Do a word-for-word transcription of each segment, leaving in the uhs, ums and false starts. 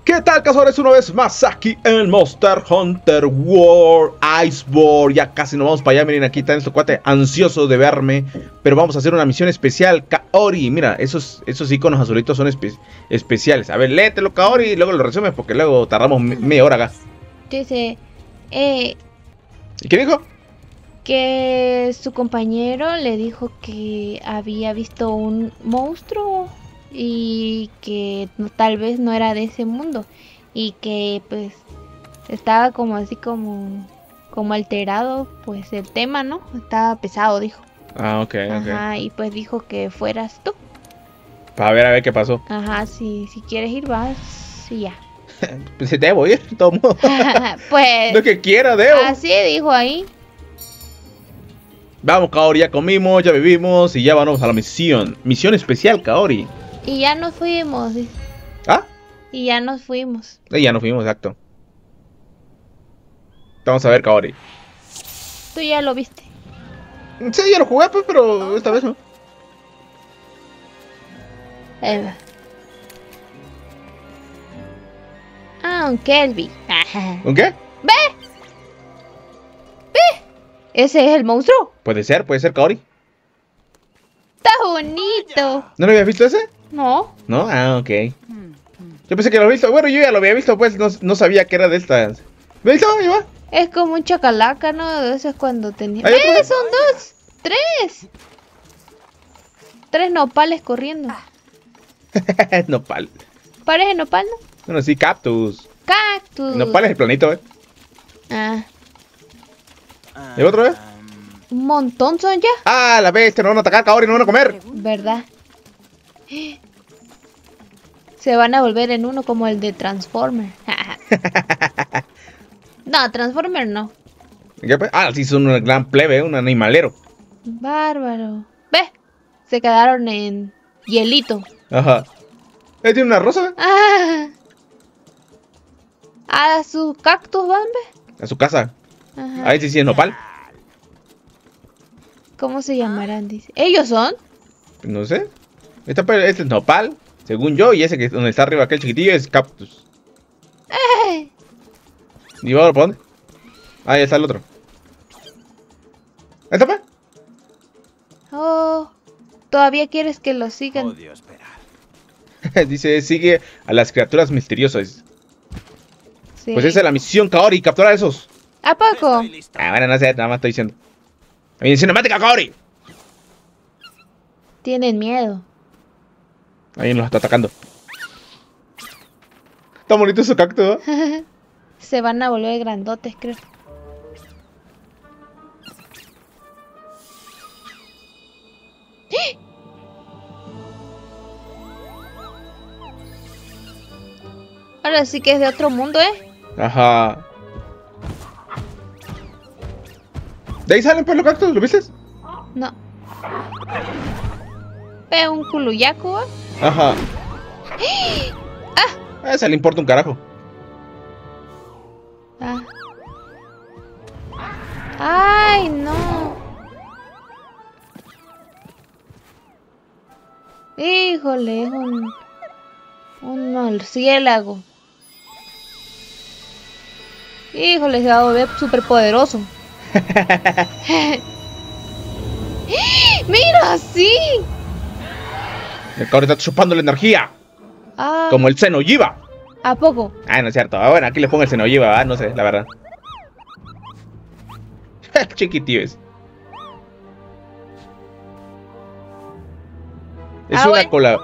¿Qué tal, cazadores? Una vez más aquí en Monster Hunter World Iceborne. Ya casi nos vamos para allá. Miren, aquí está nuestro cuate ansioso de verme. Pero vamos a hacer una misión especial. Kaori, mira, esos, esos iconos azulitos son espe especiales. A ver, léetelo, Kaori, y luego lo resumes porque luego tardamos me media hora acá. Dice, eh... ¿Y qué dijo? Que su compañero le dijo que había visto un monstruo y que no, tal vez no era de ese mundo y que pues estaba como así como como alterado pues el tema, ¿no? Estaba pesado, dijo. Ah, ok, ok. Ajá, y pues dijo que fueras tú. Para ver, a ver qué pasó. Ajá, si, si quieres ir vas y ya. Pues debo ir, de todo modo. Pues Lo que quiera, debo. así dijo ahí. Vamos, Kaori, ya comimos, ya vivimos y ya vamos a la misión. Misión especial, Kaori. Y ya nos fuimos. Dice. ¿Ah? Y ya nos fuimos. Eh, ya nos fuimos, exacto. Vamos a ver, Kaori. Tú ya lo viste. Sí, ya lo jugué, pues, pero esta vez no. Ahí va. Ah, un Kelby. ¿Un qué? ¡Ve! ¡Ve! ¿Ese es el monstruo? Puede ser, puede ser, Kaori. ¡Está bonito! ¿No lo habías visto ese? No. ¿No? Ah, ok. Yo pensé que lo había visto. Bueno, yo ya lo había visto, pues no, no sabía que era de estas. ¿Lo visto? Ahí va. Es como un chacalaca, ¿no? Eso es cuando tenía... ¿Hay otro? ¡Ve! ¡Son dos! ¡Tres! Tres nopales corriendo. Nopal. ¿Parece nopal, no? Bueno, sí, cactus. Cactus. Nopal es el planito, ¿eh? Ah. ¿Y el otro, eh? Un montón son ya. Ah, la bestia, nos van a atacar, Kaori, nos van a comer. ¿Verdad? Se van a volver en uno como el de Transformer. No, Transformer no. ¿Qué, pues? Ah, sí, son un gran plebe, un animalero. Bárbaro. Ve, se quedaron en hielito. Ajá. ¿Eh, tiene una rosa? Ah, a su cactus van, ve. A su casa. Ajá. Ahí sí, sí es nopal. ¿Cómo se llamarán? Dice. ¿Ellos son? No sé. Esta, este es nopal, según yo, y ese que donde está arriba aquel chiquitillo es cactus. ¡Eh! ¿Y ahora para dónde? Ahí está el otro. ¿Ahí está, pues? Oh, ¿todavía quieres que lo sigan? Odio esperar. Dice, sigue a las criaturas misteriosas. Sí. Pues esa es la misión, Kaori, capturar a esos. ¿A poco? Estoy listo. Ah, bueno, no sé, nada más estoy diciendo. A mi cinemática, Kaori. Tienen miedo. Ahí nos está atacando. Está bonito su cactus, ¿eh? Se van a volver grandotes, creo. Ahora sí que es de otro mundo, ¿eh? Ajá. ¿De ahí salen pues los cactus? ¿Lo viste? No. Ve un culuyaco, ¿eh? Ajá. ¡Ah! A esa le importa un carajo. Ah. ¡Ay, no! Híjole, es un... un murciélago. Híjole, se va a volver súper poderoso. ¡Mira, sí! El Kaori está chupando la energía. Ah, Como el Xenoyiba. ¿a poco? Ah, no es cierto. Ah, bueno, aquí le pongo el Xenoyiba, ¿ah? No sé, la verdad. Chiquitío es. Es Ah, una bueno. cola...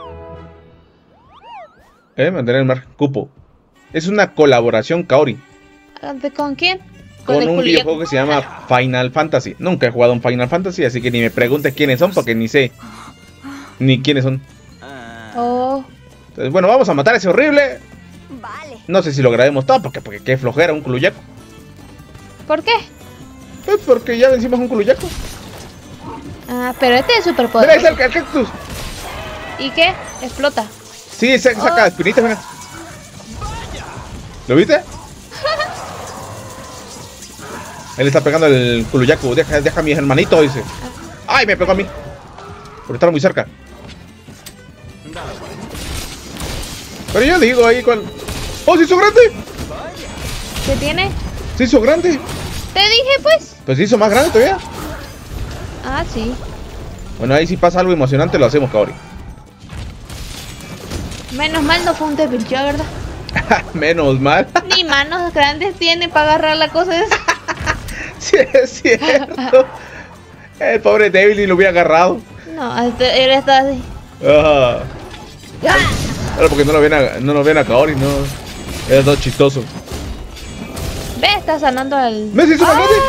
Eh, mantener el mar cupo. Es una colaboración, Kaori, ¿De con quién? con el un culuyaco. videojuego que se llama Final Fantasy. Nunca he jugado un Final Fantasy, así que ni me pregunte quiénes son, porque ni sé ni quiénes son. Ah, Oh, Entonces, bueno, vamos a matar a ese horrible. Vale. No sé si lo grabemos todo, porque, porque qué flojera un culuyaco. ¿por qué? Pues porque ya vencimos un culuyaco. Ah, pero este es súper Mira, ahí está poderoso. el, el cactus. ¿Y qué? Explota. Sí, sa- saca Oh. espinitas, mira. ¿Lo viste? Él está pegando el culuyaco. Deja, deja a mi hermanito, dice. ¡Ay, me pegó a mí! Por estar muy cerca. Pero yo digo ahí cuál. ¡Oh, se hizo grande! ¿Qué tiene? Se hizo grande. Te dije, pues. Pues se hizo más grande todavía. Ah, sí. Bueno, ahí si pasa algo emocionante lo hacemos, Kaori. Menos mal no fue un Devil Joy, ¿verdad? Menos mal. Ni manos grandes tiene para agarrar la cosa esa. Sí, es cierto. El pobre Devil ni lo hubiera agarrado. No, este, él está así. Ajá. ¡Ah! Claro, porque no lo ven a, no lo ven a Kaori, no. Es todo chistoso. Ve, está sanando al... ¿Me se hizo más ¡Ah! grande?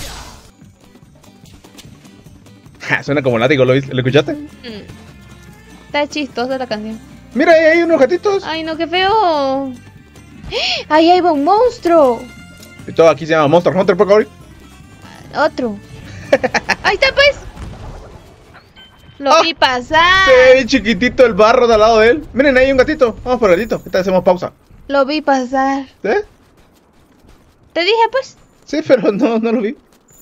Ja, suena como látigo, ¿lo, viste? ¿Lo escuchaste? Mm. Está chistosa la canción. Mira, ahí hay unos gatitos. Ay, no, qué feo. Ahí hay un monstruo. Y todo aquí se llama Monster Hunter, ¿por Kaori? Otro. Ahí está, pues. Lo Ah, vi pasar. Sí, chiquitito el barro de al lado de él. Miren, ahí hay un gatito. Vamos por el gatito. Ahorita hacemos pausa. Lo vi pasar. ¿Eh? Te dije, pues. Sí, pero no, no lo vi.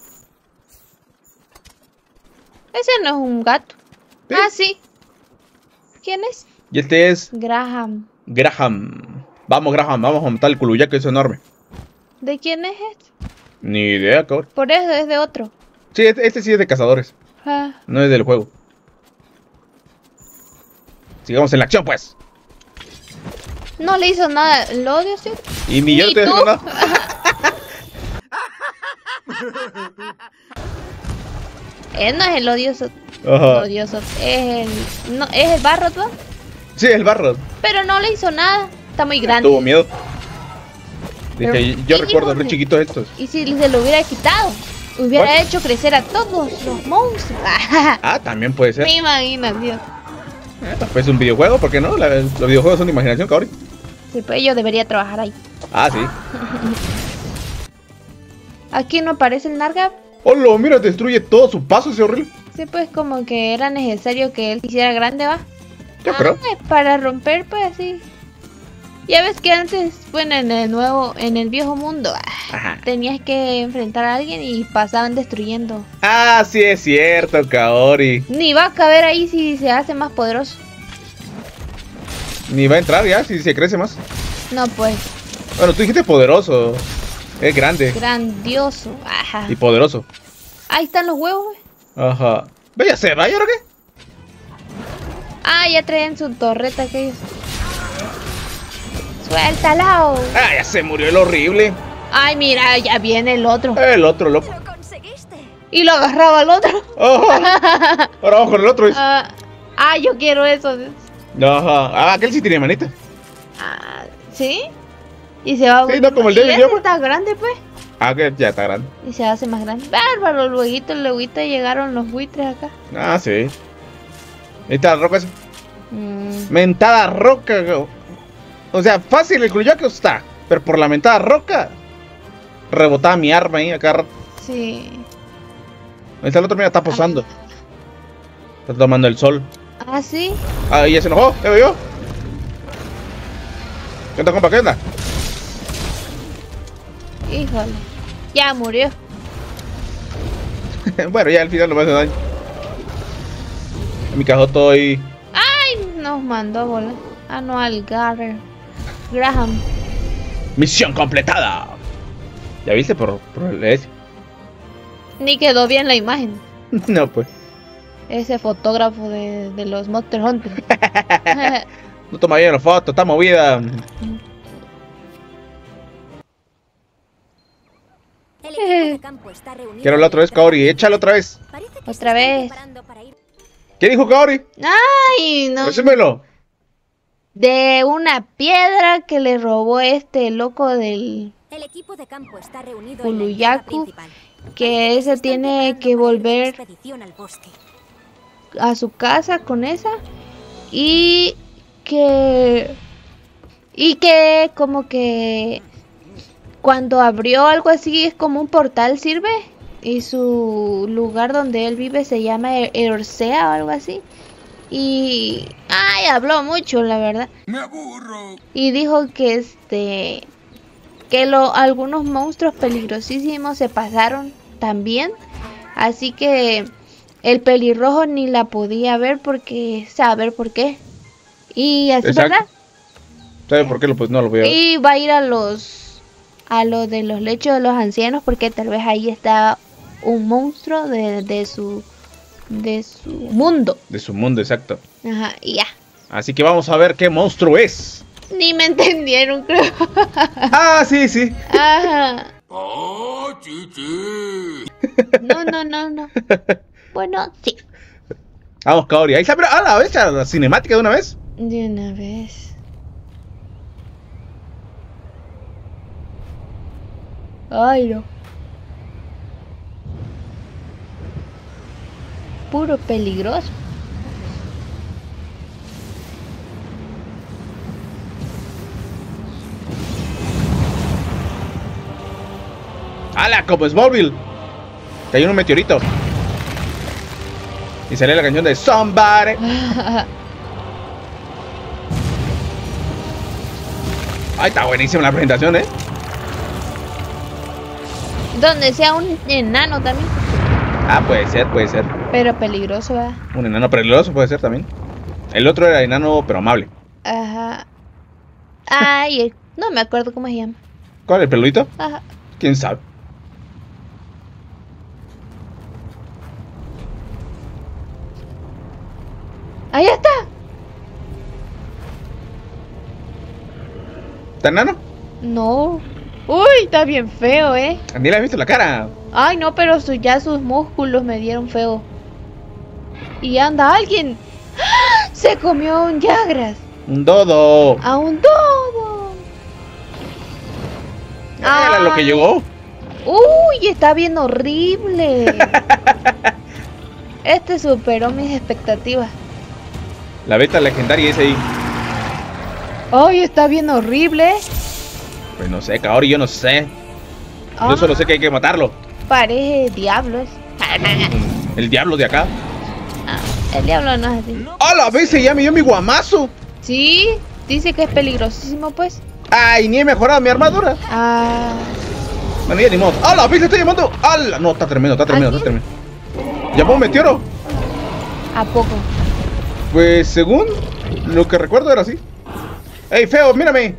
Ese no es un gato. ¿Sí? Ah, sí. ¿Quién es? Y este es Graham. Graham. Vamos, Graham, vamos a montar el culuya que es enorme. ¿De quién es este? Ni idea, Kaori. Por eso es de otro. Sí, este, este sí es de cazadores. Ah. No es del juego. Sigamos en la acción, pues. No le hizo nada. Lo odio, sí. Y ni yo Ni te tú. digo nada. Él no es el odioso. Ajá. Odioso. Es el. No, es el barro, ¿no? Sí, el barro. Pero no le hizo nada. Está muy grande. Tuvo miedo. Pero Dije, yo mínimo recuerdo ver le- chiquitos estos. Y si se lo hubiera quitado, hubiera ¿Cuál? hecho crecer a todos los monstruos. Ah, también puede ser. Me imagino, Dios. Pues un videojuego, ¿por qué no? La- los videojuegos son de imaginación, Kaori. Sí, pues yo debería trabajar ahí. Ah, sí. Aquí no aparece el Narga. Hola, mira, destruye todo su paso, ese horrible. Sí, pues como que era necesario que él se hiciera grande, ¿va? Yo creo. Ah, para romper, pues así. Ya ves que antes, bueno, en el nuevo, en el viejo mundo, ah, Ajá. tenías que enfrentar a alguien y pasaban destruyendo. Ah, sí es cierto, Kaori. Ni va a caber ahí si se hace más poderoso. Ni va a entrar ya si se crece más. No, pues, Bueno, tú dijiste poderoso. Es grande grandioso. Ajá. y poderoso. Ahí están los huevos, güey. Ajá. Vaya, ¿se va y ahora qué? Ah, ya traen su torreta aquellos. ¡Suéltalo! Ah, ya se murió el horrible. Ay, mira, ya viene el otro. El otro loco. ¡Lo conseguiste! Y lo agarraba al otro. Ajá. Ahora vamos con el otro. Ah, ah, yo quiero eso. Ajá. Ah, aquel sí tiene manita. Ah, ¿sí? Y se va Sí, no como el y Devil ese Joy, pues. está grande, pues. Ah, que ya está grande. Y se hace más grande. Bárbaro, luego, luego llegaron los buitres acá. Ah, sí. Ahí está la roca esa. Mm, Mentada roca. go. O sea, fácil el culuyaco está. Pero por la mentada roca. Rebotaba mi arma ahí acá. Ahí sí. está el otro, mira, está posando. Está tomando el sol. Ah, sí. Ah, ya se enojó, ya veo. ¿Qué onda, compa? ¿Qué onda? Híjole. Ya murió. Bueno, ya al final no me hace daño. Mi cajoto ahí. Ay, nos mandó a volar. Ah, no, al Garrer. Graham. Misión completada. ¿Ya viste por, por el S? Ni quedó bien la imagen. No, pues. Ese fotógrafo de, de los Monster Hunter. No toma bien la foto, está movida. El equipo de campo está reunido. Quiero la otra vez, Kaori. Échalo otra vez. Parece que se Otra están vez. preparando para ir. ¿Qué dijo Kaori? Ay, no. Resúmelo. De una piedra que le robó este loco del... El equipo de campo está reunido Uluyaku, en la entrada principal. que Parece ese se están tiene preparando que para ir de volver expedición al bosque. a su casa con esa. Y que... Y que como que... Cuando abrió algo así es como un portal, ¿sirve? Y su lugar donde él vive se llama Eorsea o algo así. Y... Ay, habló mucho, la verdad. Me aburro. Y dijo que este... Que lo, algunos monstruos peligrosísimos se pasaron también. Así que el pelirrojo ni la podía ver porque... Saber por qué. Y así, Exacto. ¿verdad? ¿Sabe por qué? Lo, pues no lo voy a ver. Y va a ir a los a los de los lechos de los ancianos porque tal vez ahí está un monstruo de, de su de su mundo. De su mundo, exacto. Ajá, y ya. Así que vamos a ver qué monstruo es. Ni me entendieron, creo. Ah, sí, sí. Ajá. ¡Oh, chichi! No, no, no, no. Bueno, sí. Vamos, Kaori. Ahí está, pero a la vez, a la cinemática de una vez. De una vez. Ay, no. Puro peligroso. ¡Hala! Como Smallville. Cayó un meteorito. Y sale la canción de Somebody. Ay, está buenísima la presentación, ¿eh? Donde sea un enano también. Ah, puede ser, puede ser. Pero peligroso, ¿verdad? Un enano peligroso puede ser también. El otro era enano, pero amable. Ajá. Ay, eh, no me acuerdo cómo se llama. ¿Cuál? ¿El peludito? Ajá. ¿Quién sabe? Ahí está. ¿Está enano? No. Uy, está bien feo, ¿eh? Ni le has visto la cara. Ay, no, pero su, ya sus músculos me dieron feo. Y anda alguien. ¡Ah! Se comió a un Yagras. Un dodo. A un dodo. Era lo que Ay. llegó. Uy, está bien horrible. Este superó mis expectativas. La beta legendaria es ahí. Ay, está bien horrible. Pues no sé, Kaori, yo no sé. Ah, Yo solo sé que hay que matarlo. Parece diablos. El diablo de acá. Ah, el diablo no es así. ¡A la vez ya me dio mi guamazo! Sí, dice que es peligrosísimo, pues. ¡Ay, ni he mejorado mi armadura! Ah, Bueno, ya ni modo. ¡A la vez le estoy llamando! ¡Hala! No, está tremendo, está tremendo, está tremendo. ¿Llamó un meteoro? ¿a poco? Pues según lo que recuerdo era así. ¡Ey, feo, mírame!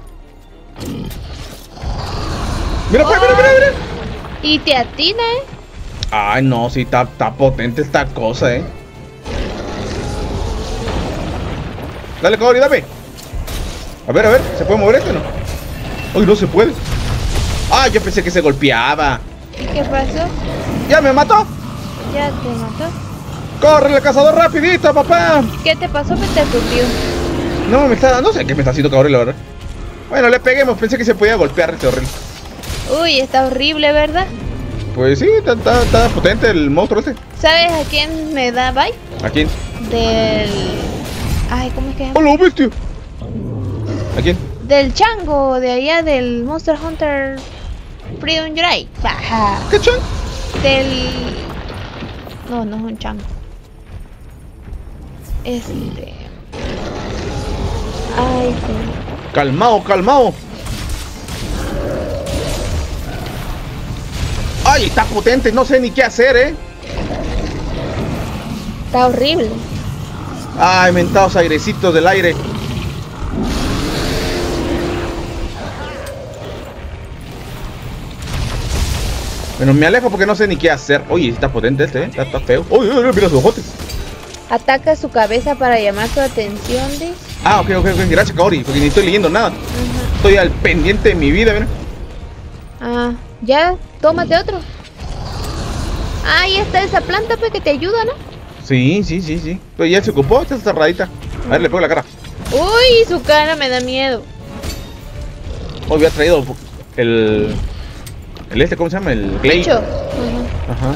¡Mira, pues, mira, mira, mira! Y te atina, ¿eh? Ay, no, sí, está, está potente esta cosa, eh. Dale, Kaori, dame. A ver, a ver, ¿se puede mover este o no? Uy, no se puede. Ah, yo pensé que se golpeaba. ¿Y qué pasó? ¡Ya me mató! ¿Ya te mató? ¡Corre, el cazador, rapidito, papá! ¿Qué te pasó que te tupió? No, me está... No sé qué me está haciendo Kaori, la verdad. Bueno, le peguemos, pensé que se podía golpear este horrible. Uy, está horrible, ¿verdad? Pues sí, está, está, está potente el monstruo este. ¿Sabes a quién me da bye? ¿A quién? Del... Ay, ¿cómo es que se llama? ¡Hola, bestia! ¿A quién? Del chango, de allá del Monster Hunter Freedom Drive. Ajá. ¿Qué chan? Del... No, no es un chango. Este... Ay, sí. Calmao, calmao. Ay, está potente, no sé ni qué hacer, eh. Está horrible. Ay, mentados airecitos del aire. Bueno, me alejo porque no sé ni qué hacer. Oye, está potente este, eh. Está, está feo. Uy, uy, uy, mira sus ojotes. Ataca su cabeza para llamar su atención, ¿de? Ah, ok, ok, ok. Gracias, Kaori, porque ni estoy leyendo nada. Ajá. Estoy al pendiente de mi vida, mira. Ah, ya, tómate otro. Ah, ahí está esa planta pues que te ayuda, ¿no? Sí, sí, sí, sí. Pero ya se ocupó, está cerradita. A ver, le pego la cara. Uy, su cara me da miedo. Hoy había traído el... El este, ¿cómo se llama? El Glade. Bicho. Ajá. Ajá.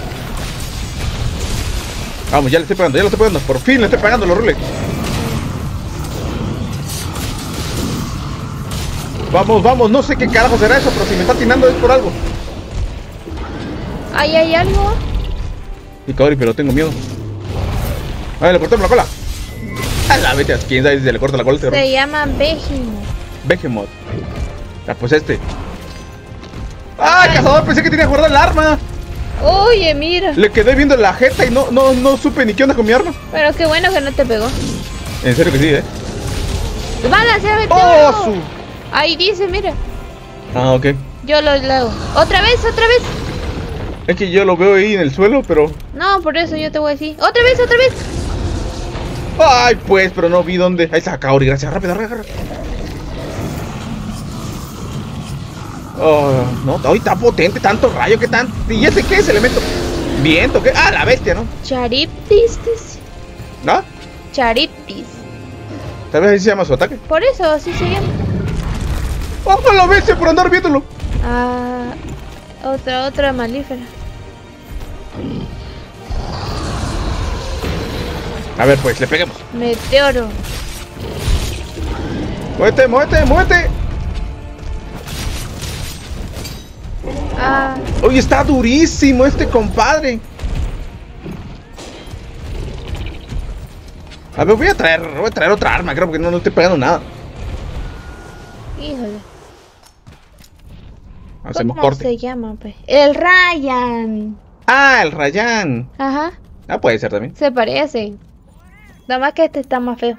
Vamos, ya le estoy pegando, ya le estoy pegando. Por fin le estoy pegando los rules. Vamos, vamos, no sé qué carajo será eso, pero si me está atinando es por algo. Ahí hay algo. Y Kaori, pero tengo miedo. A ver, le cortamos la cola. A la vete, quién sabe si se le corta la cola. Se Se llama Behemoth. Behemoth. Ah, pues este. ¡Ah, cazador! Pensé que tenía guardado el arma. Oye, mira. Le quedé viendo la jeta y no, no, no supe ni qué onda con mi arma. Pero qué bueno que no te pegó. En serio que sí, eh. ¡Balancea, ¡Oh, meteoro! su! Ahí dice, mira. Ah, ok. Yo lo leo. ¡Otra vez, otra vez! Es que yo lo veo ahí en el suelo, pero... No, por eso yo te voy a decir. ¡Otra vez, otra vez! Ay, pues, pero no vi dónde. Ahí está, Kaori, gracias. Rápido, rápido, rápido. Oh, no, hoy está potente, tanto rayo, que tan... ¿Y ese qué es elemento? Viento, ¿qué? Ah, la bestia, ¿no? Chariptis, dice. ¿No? Chariptis. Tal vez así se llama su ataque. Por eso, así se llama. ¡Oh, la bestia por andar viéndolo! Ah, otra, otra malífera. A ver, pues, le peguemos. Meteoro. ¡Muévete, muévete, muévete! Ah, Oye, está durísimo este compadre. A ver, voy a traer, voy a traer otra arma, creo, porque no, no estoy pegando nada. híjole. Hacemos ¿Cómo corte. se llama, pues? El Ryan. Ah, el Rayán. Ajá, Ah, puede ser también. se parece. Nada más que este está más feo.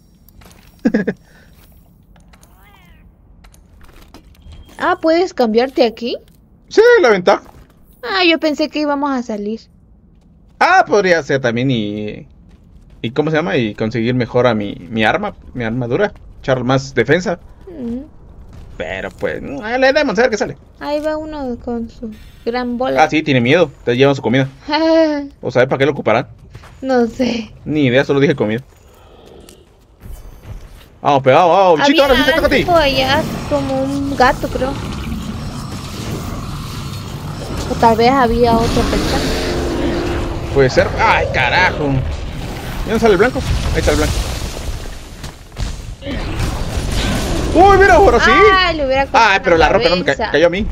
Ah, ¿puedes cambiarte aquí? Sí, la ventaja. Ah, yo pensé que íbamos a salir. Ah, podría ser también y... ¿Y cómo se llama? Y conseguir mejor a mi, mi arma, mi armadura. Echar más defensa. Mm, Pero pues, eh, le demos a ver qué sale. Ahí va uno con su gran bola. Ah, sí, tiene miedo. Te llevan su comida. ¿O sabes para qué lo ocuparán? No sé. Ni idea, solo dije comida. Vamos, pegado, vamos, bichito, ahora sí te toca a ti. algo allá como un gato, creo. O tal vez había otra persona. Puede ser. Ay, carajo. ¿Y dónde sale el blanco? Ahí está el blanco. Uy, mira, ahora sí. Ay, le hubiera cortado Ay, pero la roca no me ca- cabeza. cayó a mí.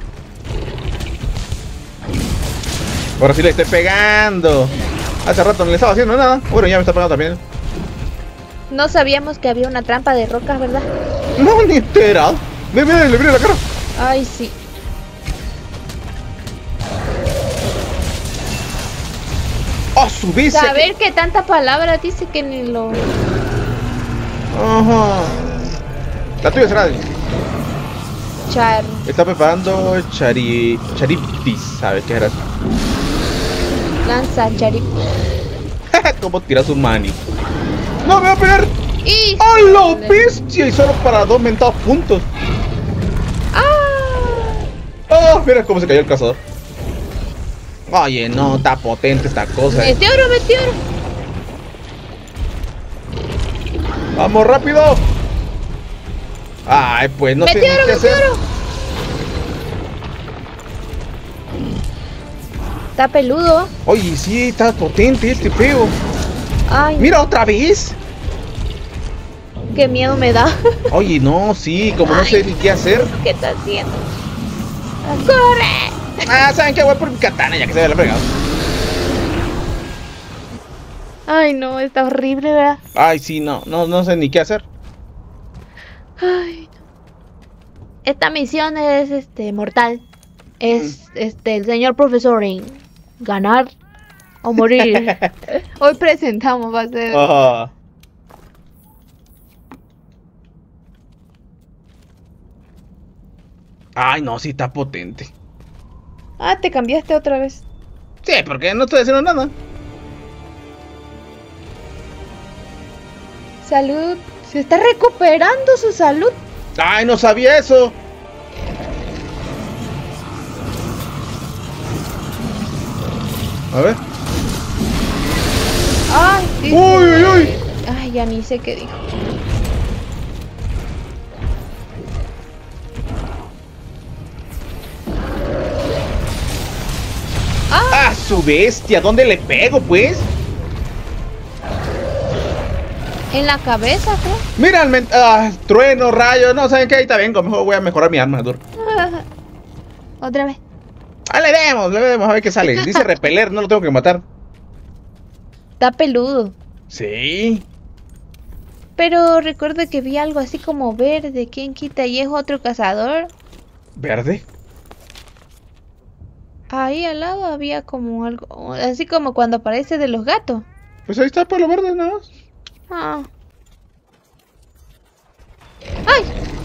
Ahora sí le estoy pegando. Hace rato no le estaba haciendo nada. Bueno, ya me está pegando también. No sabíamos que había una trampa de rocas, ¿verdad? No, ni enterado. Mira, mira, le mira la cara. Ay, sí. ¡Oh, subiste! Saber que tanta palabra dice que ni lo... Ajá. La tuya será. Char... Está preparando chari... chariptis. ¿Sabes qué era? Lanza, charip... ¿Cómo tiras un mani? ¡No, me va a pegar! ¡Y! ¡A la bestia! Y solo para dos mentados puntos. ¡Ah! ¡Oh! Mira cómo se cayó el cazador. Oye, no, está potente esta cosa. eh. ¡Meteoro, meteoro! ¡Vamos, rápido! Ay, pues no sé ni ¡Meteoro, qué hacer. meteoro! Está peludo. Oye, sí, está potente este feo. Ay, Mira, otra vez. qué miedo me da. Oye, no, sí, como no sé ni qué hacer. ¿Qué está haciendo? ¡Corre! Ah, ¿saben qué? Voy por mi katana ya que se ve la fregada. Ay, no, está horrible, ¿verdad? Ay, sí, no, no, no sé ni qué hacer. Ay, no. Esta misión es este mortal. Es este el señor profesor en ganar o morir. Hoy presentamos, va a ser. Ajá. Ay, no, sí está potente. Ah, te cambiaste otra vez. Sí, porque no estoy haciendo nada. Salud. Se está recuperando su salud. Ay, no sabía eso. A ver. Ay, dice- Uy, uy, uy. Ay, ya ni sé qué dijo. ¡Ah, su bestia! ¿Dónde le pego, pues? En la cabeza, creo. Mira el men- ah, trueno, rayo. No, ¿saben qué? Ahorita vengo. Mejor voy a mejorar mi armadura. Otra vez. Ah, le demos, le demos a ver qué sale. Dice repeler, no lo tengo que matar. Está peludo. Sí. Pero recuerdo que vi algo así como verde. ¿Quién quita? Y es otro cazador. ¿Verde? Ahí al lado había como algo. Así como cuando aparece de los gatos. Pues ahí está, por lo verde nada más. Ah. ¡Ay!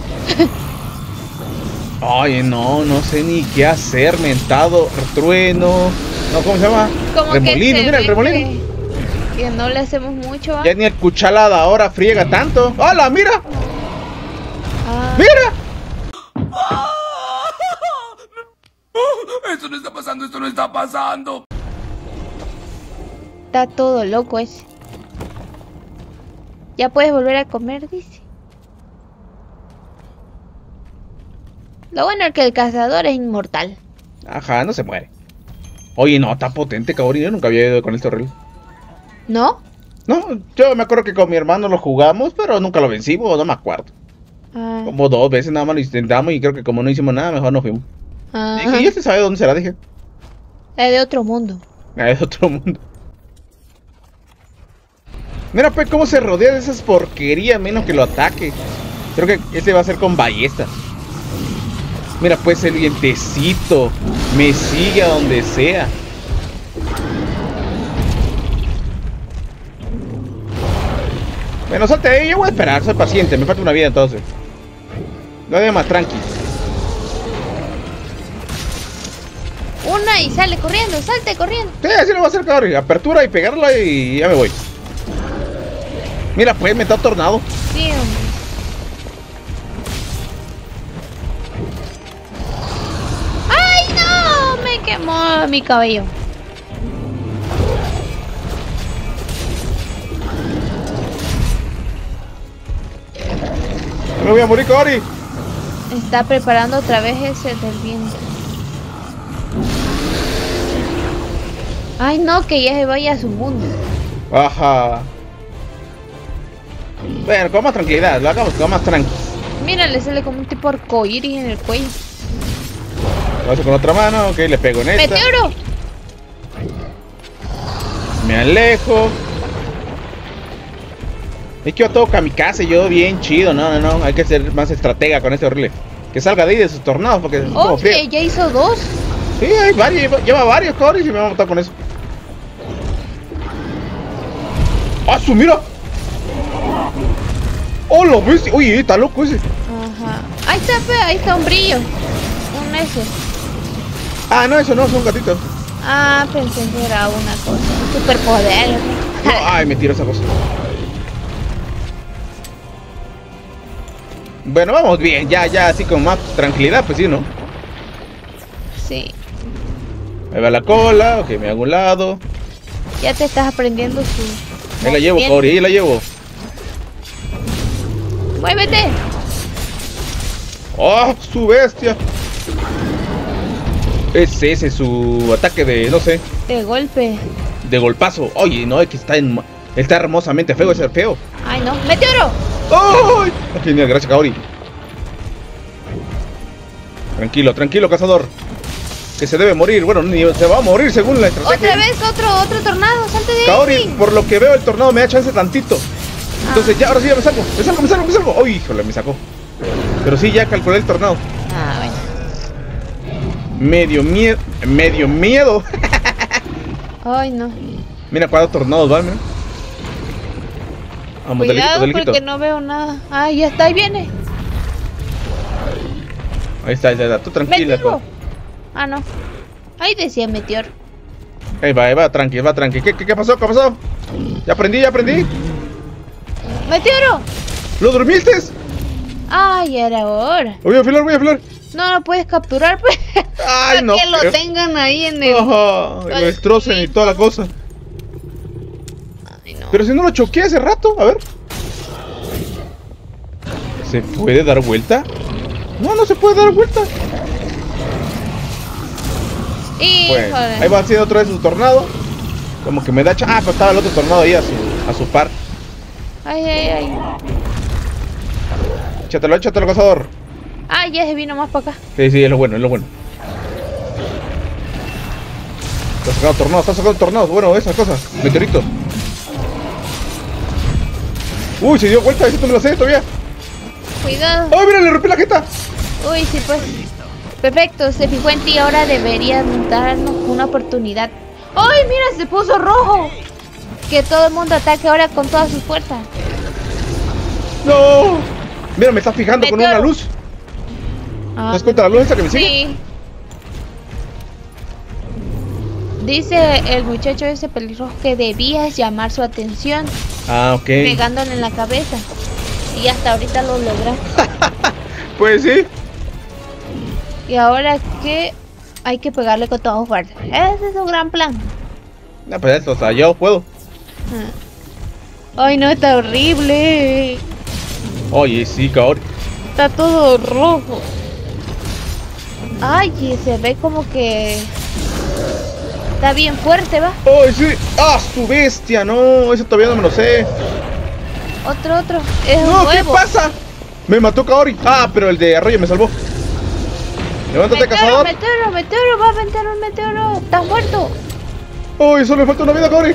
Ay, no, no sé ni qué hacer, mentado, trueno. No, ¿cómo se llama? Como Remolino, que se mira el ve remolino. Que, que no le hacemos mucho. ¿Ah? Ya ni el cuchalada ahora friega tanto. ¡Hala, mira! Ah, ¡Mira! Esto no está pasando, esto no está pasando. está todo loco ese. Ya puedes volver a comer, dice. Lo bueno es que el cazador es inmortal. Ajá, no se muere. Oye, no, está potente, cabrón. Yo nunca había ido con este horrible. ¿No? No, yo me acuerdo que con mi hermano lo jugamos, pero nunca lo vencimos, no me acuerdo. Ah, Como dos veces nada más lo intentamos y creo que como no hicimos nada, mejor nos fuimos. ah, Dije, ¿y este sabe dónde será? Dije, es de otro mundo. ah, es de otro mundo. Mira pues cómo se rodea de esas porquerías, menos que lo ataque. Creo que ese va a ser con ballestas. Mira pues el dientecito. Me sigue a donde sea. Bueno, salte ahí, yo voy a esperar, soy paciente, me falta una vida entonces. Lo de más tranqui. Una y sale corriendo, salte corriendo. Sí, así lo voy a hacer, cabrón. Apertura y pegarla y ya me voy. Mira, pues me está tornado. Sí, hombre. ¡Ay, no! Me quemó mi cabello. Me voy a morir, Cory. Está preparando otra vez ese del viento. Ay, no, que ya se vaya a su mundo. Ajá. Bueno, con más tranquilidad, lo hagamos con más tranqui. Mira, le sale como un tipo arcoíris en el cuello. Lo hago con otra mano, ok, le pego en esta. ¡Meteoro! Me alejo. Es que yo todo kamikaze, yo bien chido, no, no, no, hay que ser más estratega con este horrible. Que salga de ahí de sus tornados porque es como frío. Oye, ya hizo dos. Sí, hay varios, lleva, lleva varios, Cory, y me va a matar con eso. ¡Ah, su, mira! ¡Oh, lo ves! Uy, está loco ese. Ajá. Ahí está, pe, ahí está un brillo. Un ese. Ah, no, eso no, son gatitos. Ah, pensé que era una cosa. Un superpoder. No, ay, me tiró esa cosa. Bueno, vamos bien, ya, ya, así con más tranquilidad, pues sí, ¿no? Sí. Ahí va la cola, ok, me hago un lado. Ya te estás aprendiendo su... Ahí la llevo, movimiento. Cory, ahí la llevo. ¡Muévete! ¡Oh, su bestia! Es ese su ataque de, no sé, De golpe. de golpazo. Oye, no, es que está, en, está hermosamente feo ese feo. ¡Ay, no! ¡Meteoro! ¡Ay! Genial, gracias, Kaori. Tranquilo, tranquilo, cazador. Que se debe morir. Bueno, ni se va a morir según la estrategia. ¡Otra vez otro, otro tornado! ¡Salte de Kaori, ahí! por lo que veo, el tornado me da chance tantito. Entonces ya, ahora sí ya me salgo. Me salgo, me salgo, me salgo. ¡Uy, híjole, me sacó! Pero sí, ya calculé el tornado. Ah, bueno. Medio miedo. Medio miedo. ¡Ay, no! Mira cuántos tornados van, mira. Vamos, de lejito, Cuidado de lejito. porque no veo nada. ¡Ay, ya está! ¡Ahí viene! Ahí está, ahí está. Tú tranquila. ¡Meteoro! Ah, no. Ahí decía meteor. Ahí va, ahí va, tranqui, va, tranqui. ¿Qué, qué, qué pasó? ¿Qué pasó? Ya aprendí, ya aprendí. ¡Meteoro! ¿Lo dormiste? ¡Ay, era hora! Voy a afilar, voy a afilar. No lo puedes capturar, pues. Ay, Para no. que lo creo. tengan ahí en el... Ajá, lo destrocen y toda la cosa. Ay, no. Pero si no lo choqué hace rato, a ver. ¿Se puede dar vuelta? No, no se puede dar vuelta. Bueno, Híjole. ahí va haciendo otra vez su tornado. Como que me da cha... Ah, pero estaba el otro tornado ahí a su, a su par. Ay, ay, ay. Échatelo, échatelo, cazador. Ay, ya se vino más para acá. Sí, sí, es lo bueno, es lo bueno. Está sacando tornados, está sacando tornados. Bueno, esas cosas. Meteorito. Uy, se dio vuelta, eso me lo sé todavía. Cuidado. ¡Ay, mira, le rompí la jeta! Uy, sí, pues. Perfecto, se fijó en ti. Ahora deberían darnos una oportunidad. ¡Ay, mira, se puso rojo! Que todo el mundo ataque ahora con todas sus fuerzas. ¡No! Mira, me está fijando con Meteoro. una luz. Ah, ¿Te das cuenta de la luz esa que me sigue? sí. Dice el muchacho ese pelirrojo que debías llamar su atención Ah, ok. pegándole en la cabeza. Y hasta ahorita lo lograste. Pues sí. Y ahora que hay que pegarle con todo fuerte. Ese es su gran plan. No, pues eso, o sea, yo puedo. Ah. Ay, no, está horrible. Oye, sí, Kaori. Está todo rojo. Ay, y se ve como que está bien fuerte, ¿va? ¡Ay, sí! ¡Ah, su bestia! No, eso todavía no me lo sé. Otro, otro. Es ¡No, un qué nuevo. pasa! Me mató Kaori. Ah, pero el de Arroyo me salvó. Levántate, Meteoro, cazador. meteoro, meteoro, va a aventar un meteoro. Estás muerto. ¡Ay, solo me falta una vida, Kaori!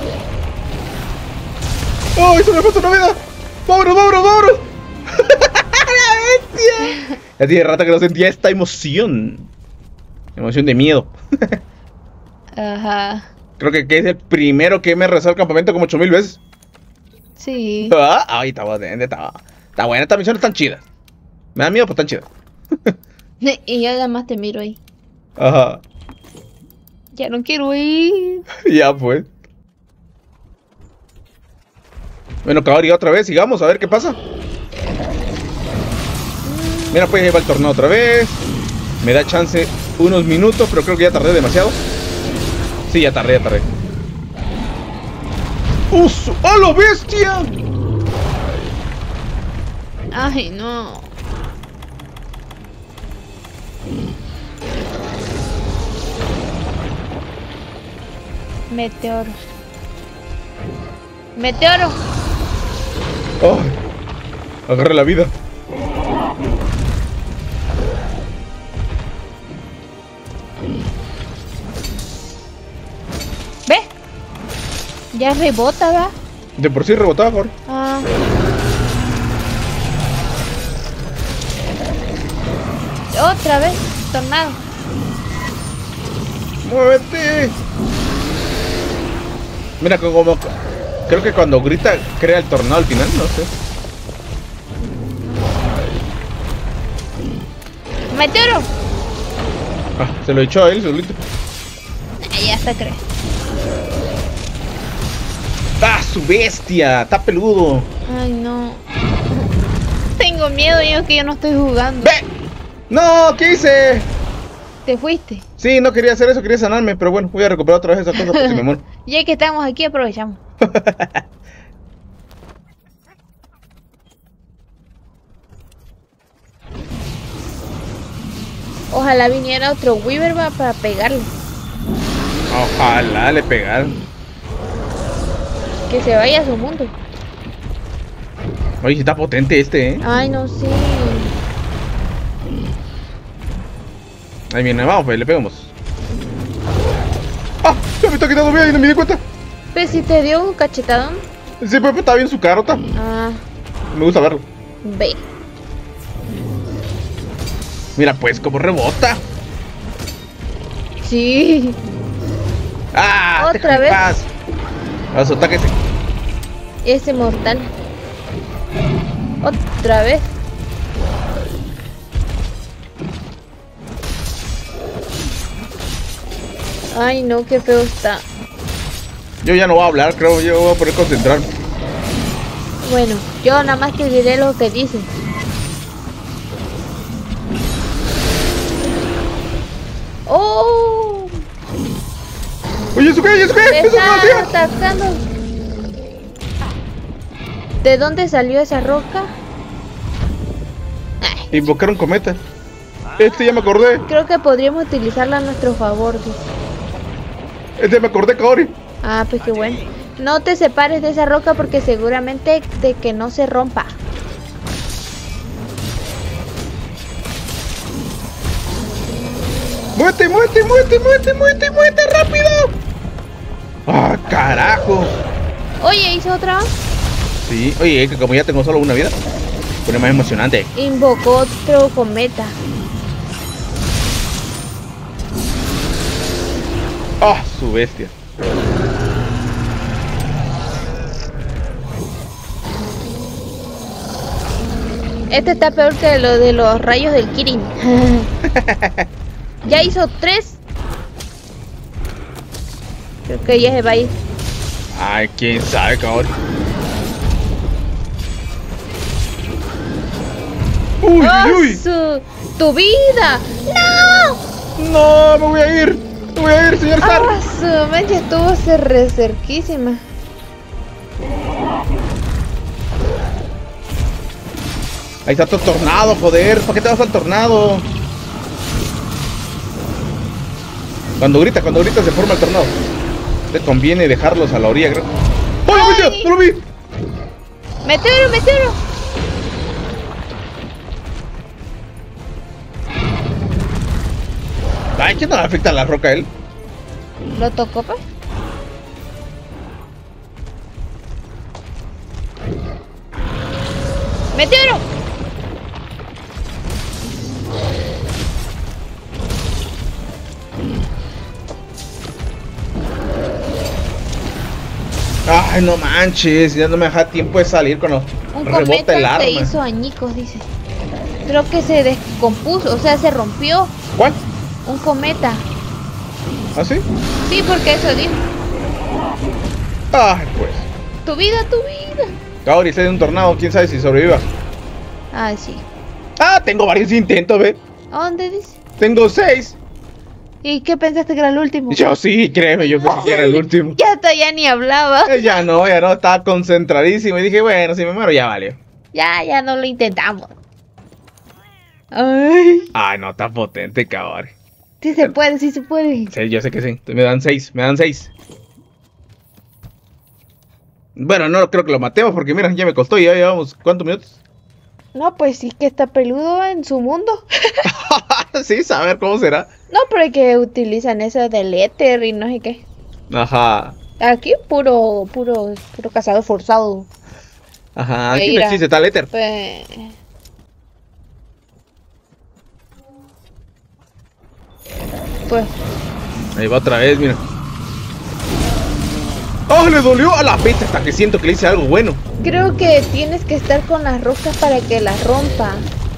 ¡Ay, solo me falta una vida! ¡Vámonos, vámonos, vámonos! ¡La bestia! Ya tiene rato que no sentía esta emoción. Emoción de miedo. Ajá. Creo que, que es el primero que me rezó al campamento como ocho mil veces. Sí. Ah, ay, está buena, está, está buena. Estas misiones están chidas. Me da miedo, pero están chidas. Y yo además te miro ahí. Ajá. Ya no quiero ir. Ya pues. Bueno, Kaori, otra vez, sigamos a ver qué pasa. Mira, pues ahí va el torneo otra vez. Me da chance unos minutos, pero creo que ya tardé demasiado. Sí, ya tardé, ya tardé. ¡Uso! ¡A la bestia! Ay, no. Meteoro. Meteoro. ¡Ay! Agarré la vida. ¿Ve? Ya rebota, ¿va? De por sí rebotaba, Kaori. Ah. Otra vez, tornado. ¡Muévete! Mira, como... Creo que cuando grita crea el tornado al final, no sé. Meteoro. Ah, se lo echó a él solito. Ahí ya está, creo. ¡Ah, su bestia! ¡Está peludo! Ay, no. Tengo miedo yo que yo no estoy jugando. ¡Ve! ¡No! ¿Qué hice? Te fuiste. Sí, no quería hacer eso, quería sanarme, pero bueno, voy a recuperar otra vez esa cosa por si me muero. Ya que estamos aquí, aprovechamos. Ojalá viniera otro Weaver va, para pegarle. Ojalá le pegaran. Que se vaya a su mundo. Oye, está potente este, ¿eh? Ay, no sé. Ahí viene, vamos, pues, le pegamos. ¡Ah! Ya me está quitando vida y no me di cuenta. Pero si te dio un cachetadón. Sí, pues está bien su carota. Ah, Me gusta verlo. ve. Mira, pues, como rebota. Sí. ¡Ah! ¿Otra déjame en vez? paz. A su ataque ese. Ese mortal. Otra vez. Ay, no, qué feo está. Yo ya no voy a hablar, creo. Yo voy a poder concentrarme. Bueno, yo nada más te diré lo que dice. ¡Oh! Oye, ¿eso qué? ¿Eso qué? ¡Me ¡Eso no lo está hacía! atacando! ¿De dónde salió esa roca? Ay, Invocaron cometa. Este ya me acordé. creo que podríamos utilizarla a nuestro favor. Dice. Este me acordé, Kaori. Ah, pues qué bueno. No te separes de esa roca porque seguramente de que no se rompa. ¡Muévete, muévete, muévete, muévete, muévete, muévete, rápido! ¡Ah, carajo! Oye, hizo otra. Sí, oye, que como ya tengo solo una vida, pone más emocionante. Invocó otro cometa. ¡Ah, su bestia! Este está peor que lo de los rayos del Kirin. Ya hizo tres. Creo que ya se va a ir. Ay, quién sabe, cabrón. Uy, ¡Oh, uy, su... ¡Tu vida! ¡No! no, me voy a ir. Me voy a ir, señor Sar. ¡Ah, su mancha! Estuvo cer- cerquísima. Ahí está tu tornado, joder. ¿Para qué te vas al tornado? Cuando grita, cuando grita se forma el tornado. Te conviene dejarlos a la orilla, creo. ¡Oh, lo vi! Ay. ¡No lo vi! ¡Meteoro, meteoro! Ay, ¿qué no le afecta a la roca a él? ¿Lo tocó, pues? ¡Meteoro! Ay, no manches, ya no me deja tiempo de salir cuando Un rebota cometa el se arma. hizo añicos, dice. Creo que se descompuso, o sea, se rompió. ¿Cuál? Un cometa. ¿Ah, sí? Sí, porque eso dijo. Ay, pues. Tu vida, tu vida. Kaori, está en un tornado, quién sabe si sobreviva. Ah, sí. Ah, tengo varios intentos, ve. ¿A dónde dice? Tengo seis. ¿Y qué pensaste que era el último? Yo sí, créeme, yo pensé que era el último. Ya hasta ya ni hablaba. Eh, Ya no, ya no, estaba concentradísimo y dije, bueno, si me muero ya valió. Ya, ya no lo intentamos. Ay. Ay, no, está potente, Kaori. Sí se puede, sí se puede. Sí, yo sé que sí. Me dan seis, me dan seis. Bueno, no creo que lo matemos porque mira, ya me costó, ya llevamos, ¿cuántos minutos? No, pues sí que está peludo en su mundo. Sí, saber cómo será. No, pero es que utilizan eso del éter y no sé qué. Ajá. Aquí puro, puro, puro cazador forzado. Ajá, aquí no Mira. existe tal éter. Pues... Pues... Ahí va otra vez, mira. ¡Oh, le dolió a la pesta! Hasta que siento que le hice algo bueno. Creo que tienes que estar con las rocas para que las rompa.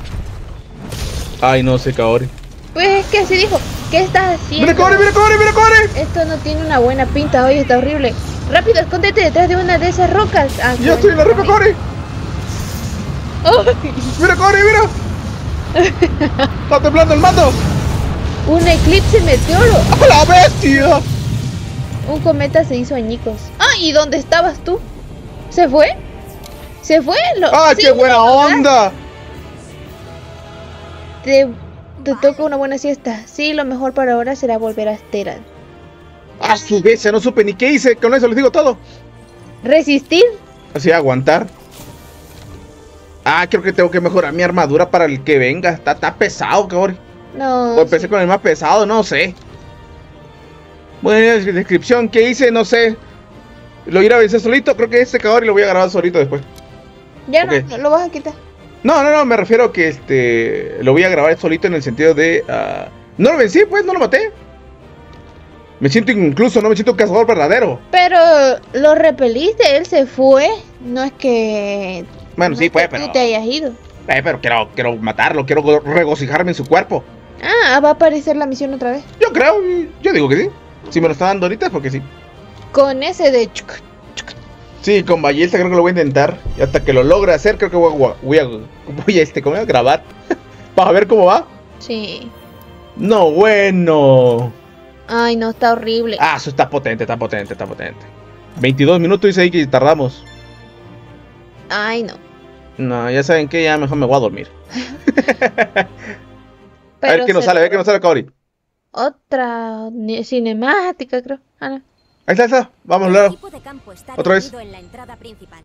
Ay, no sé, Kaori. Pues es que así dijo. ¿Qué estás haciendo? ¡Mira, Kaori, mira, Kaori, mira, Kaori! Esto no tiene una buena pinta hoy, está horrible. Rápido, escóndete detrás de una de esas rocas. Ah, ¡Ya estoy en la roca, Kaori! Oh, ¡Mira, Kaori, mira! ¡Está temblando el mando! un eclipse meteoro. ¡A la bestia! Un cometa se hizo añicos. Ah, ¿y dónde estabas tú? ¿Se fue? ¿Se fue? Lo... ¡Ah, sí, qué buena ¿verdad? onda! Te, te toca una buena siesta. Sí, lo mejor para ahora será volver a Asteran. A su vez, ya no supe ni qué hice. Con eso les digo todo. ¿Resistir? Así, aguantar. Ah, creo que tengo que mejorar mi armadura para el que venga. Está, está pesado, Kaori. No. O empecé con el más pesado, no sé. Bueno, descripción, ¿qué hice? No sé. Lo iré a vencer solito. Creo que este Kaori lo voy a grabar solito después. Ya ok. no, lo vas a quitar. No, no, no, me refiero a que este lo voy a grabar solito en el sentido de uh, no lo vencí, pues, no lo maté. Me siento incluso, no me siento un cazador verdadero. Pero lo repeliste, él se fue. No es que... Bueno, no sí, es pues, que pero tú te hayas ido. eh, pero quiero, quiero matarlo, quiero go- regocijarme en su cuerpo. Ah, va a aparecer la misión otra vez. Yo creo, yo digo que sí. Si me lo está dando ahorita es porque sí. Con ese de... chuc, Sí, con ballesta creo que lo voy a intentar. Y hasta que lo logre hacer, creo que voy a, voy a, voy a, este, ¿cómo voy a grabar? Para ver cómo va. Sí. No, bueno. Ay, no, está horrible. Ah, eso está potente, está potente, está potente. veintidós minutos dice ahí que tardamos. Ay, no. No, ya saben que ya mejor me voy a dormir. A Pero ver qué nos se sale, a ver qué logró. nos sale, Kaori. Otra ni- cinemática, creo. Ah, no. Ahí está, ahí está. Vamos, El luego. equipo de campo está Otra vez. reunido en la entrada principal.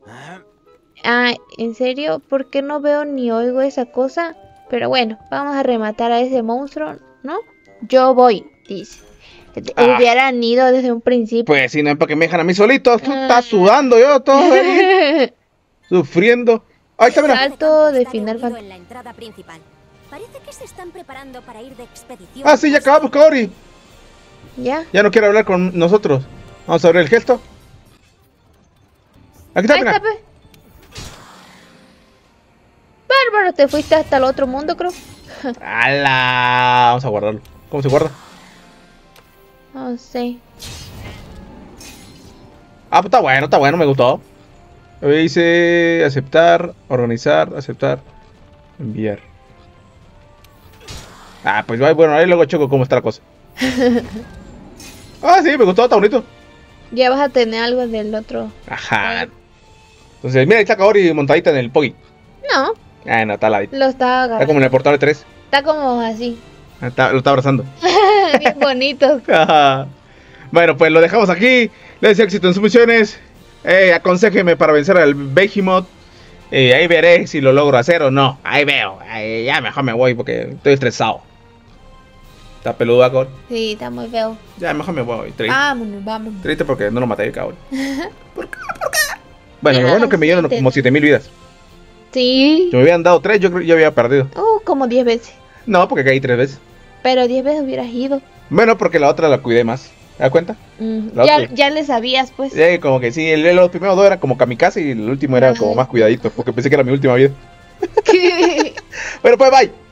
Ah, ¿en serio? ¿Por qué no veo ni oigo esa cosa? Pero bueno, vamos a rematar a ese monstruo, ¿no? Yo voy, dice. Ah. Hubieran ido desde un principio. Pues si no es para que me dejan a mí solito. Tú Ah. estás sudando yo todo ahí, sufriendo. Ahí está, mira. Salto de Está Final reunido Fantasy. en la entrada principal. Parece que se están preparando para ir de expedición. Ah, sí, ya acabamos, Kaori. ¿Ya? Ya no quiere hablar con nosotros. Vamos a ver el gesto. Aquí está, Ahí mira. está, pues. pero te fuiste hasta el otro mundo, creo. ¡Hala! Vamos a guardarlo. ¿Cómo se guarda? No sé. Ah, pues está bueno, está bueno, me gustó. Hoy dice aceptar, organizar, aceptar, enviar. Ah, pues bueno, ahí luego checo cómo está la cosa. Ah, sí, me gustó, está bonito. Ya vas a tener algo del otro. Ajá. Entonces, mira, ahí está Kaori montadita en el Pogi. No, Ah, no, está la lo está agarrando. Está como en el portal tres. Está como así. Está, lo está abrazando. Bien bonito. Ajá. Bueno, pues lo dejamos aquí. Les deseo éxito en sus misiones. Eh, aconséjeme para vencer al Behemoth. Eh, ahí veré si lo logro hacer o no. Ahí veo. Ahí, ya mejor me voy porque estoy estresado. Está peludo, Kaori. Sí, está muy feo. Ya mejor me voy. Triste. Vámonos, vámonos. Triste porque no lo maté, Kaori. ¿Por qué? ¿Por qué? Bueno, lo Ya, bueno es que me dieron sí, te- como siete mil vidas. Sí. Si me hubieran dado tres, yo creo que yo había perdido. Uh, como diez veces. No, porque caí tres veces. Pero diez veces hubieras ido. Bueno, porque la otra la cuidé más. ¿Te das cuenta? Mm, La ya, otra. ya le sabías, pues. Ya, como que sí, el, los primeros dos eran como kamikaze y el último era Ajá. como más cuidadito, porque pensé que era mi última vida. Bueno, pues bye.